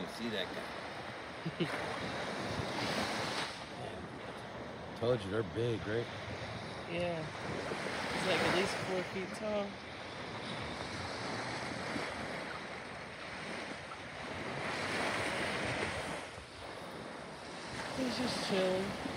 see that guy. Told you they're big, right? Yeah. He's like at least 4 feet tall. He's just chilling.